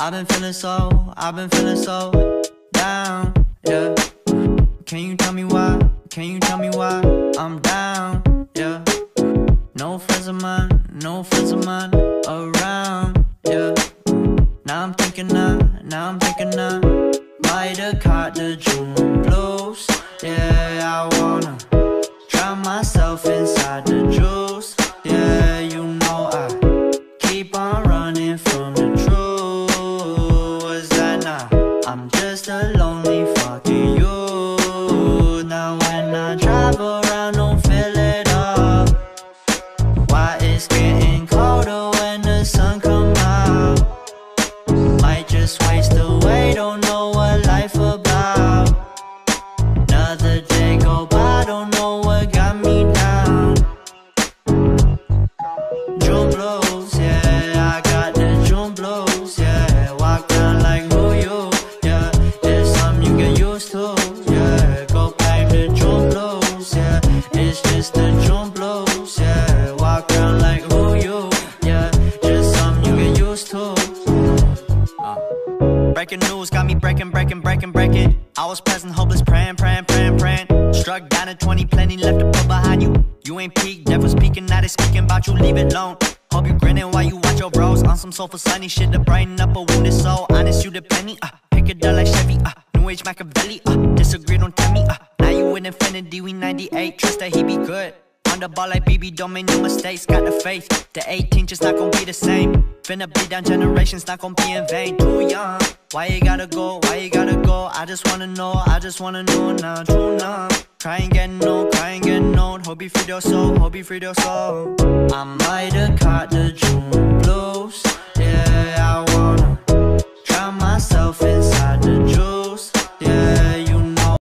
I've been feeling so down, yeah. Can you tell me why? Can you tell me why I'm down, yeah? No friends of mine, no friends of mine around, yeah. Now I'm thinking I might have caught the June blues, yeah. I wanna drown myself inside the juice, yeah. You know I keep on running from the truth. Was that not? I'm just a lonely fucking you. Now when I drive around, don't feel it all. Why it's getting colder when the sun come out? Might just waste away, don't know what life about. Another day go by, don't know what got me down. June blues, yeah, I got the June blues, yeah. Walk around like who you, yeah. It's something you get used to, yeah. Go back to June blues, yeah. It's just the June blues, yeah. Walk around like who you, yeah. Just something you get used to. Breaking news got me breaking. I was present, hopeless, praying. Struck down at 20, plenty left to put behind you. You ain't peaked, devil's speaking, now they speaking about you, leave it alone. Hope you grinning while you watch your bros on some soulful sunny shit to brighten up a wounded soul. Honest, you the penny, pick it up like Chevy, New Age Machiavelli, disagree, don't tell me, now you in infinity, we 98, trust that he be good. On the ball like BB, don't make no mistakes, got the faith. The 18 just not gon' be the same. Finna be down generations, not gon' be in vain. Too young, why you gotta go, why you gotta go? I just wanna know now, too numb. Crying getting old, hope you freed your soul, I might have caught the June blues, yeah. I wanna drown myself inside the juice.